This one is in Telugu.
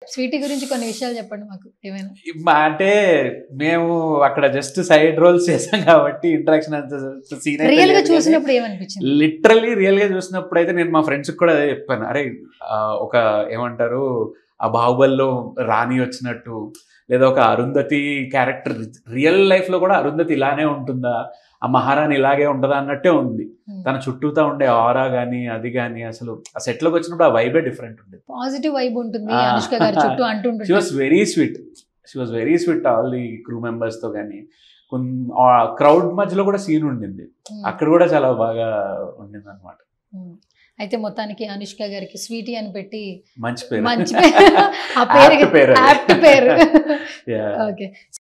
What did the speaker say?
స్వీటీ గురించి కొన్ని విషయాలు చెప్పండి మాకు ఏమైనా. అంటే మేము అక్కడ జస్ట్ సైడ్ రోల్స్ చేసాం కాబట్టి ఇంటరాక్షన్ అంత సీన్ రియల్ గా చూసినప్పుడు ఏమనిపించింది? లిటరల్లీ రియల్ గా చూసినప్పుడు అయితే నేను మా ఫ్రెండ్స్ కూడా అదే చెప్పాను, అరే ఒక ఏమంటారు ఆ బాహుబలిలో రాణి వచ్చినట్టు, లేదా ఒక అరుంధతి క్యారెక్టర్ రియల్ లైఫ్ లో కూడా అరుంధతి ఇలానే ఉంటుందా, ఆ మహారాణి ఇలాగే ఉంటుందా అన్నట్టే ఉంది. తన చుట్టూతా ఉండే ఆరా గానీ అది గానీ అసలు ఆ సెట్ లోకి వచ్చినప్పుడు ఆ వైబే డిఫరెంట్ ఉండేది. పాజిటివ్ వైబ్ ఉంటుంది అనుష్క గారి చుట్టూ అంటుంటుంది. She was very sweet all the crew members తో కానీ, క్రౌడ్ మధ్యలో కూడా సీన్ ఉండింది, అక్కడ కూడా చాలా బాగా ఉండింది అనమాట. అయితే మొత్తానికి అనుష్క గారికి స్వీటీ అని పెట్టి మంచి పేరు, మంచి పేరు, ఆ పేరు, ఓకే.